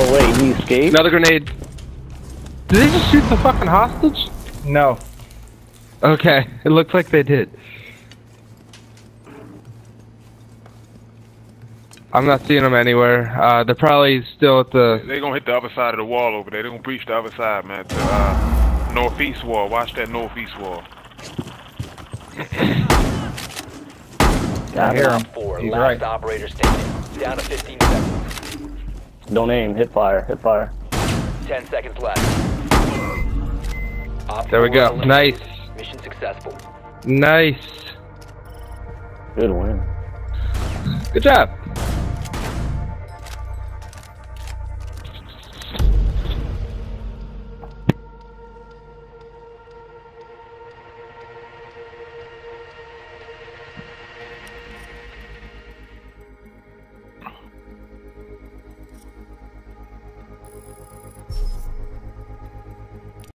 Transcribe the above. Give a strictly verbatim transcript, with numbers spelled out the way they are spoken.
Oh wait, he escaped? Another grenade. Did they just shoot the fucking hostage? No. Okay, it looks like they did. I'm not seeing them anywhere. Uh, they're probably still at the... They're gonna hit the other side of the wall over there. They're gonna breach the other side, man. The uh, northeast wall. Watch that northeast wall. I hear him. Four, He's last right. operator standing. Down to fifteen seconds. Don't aim, hit fire, hit fire. ten seconds left. Op There we four go. eliminated. Nice. Mission successful. Nice. Good win. Good job.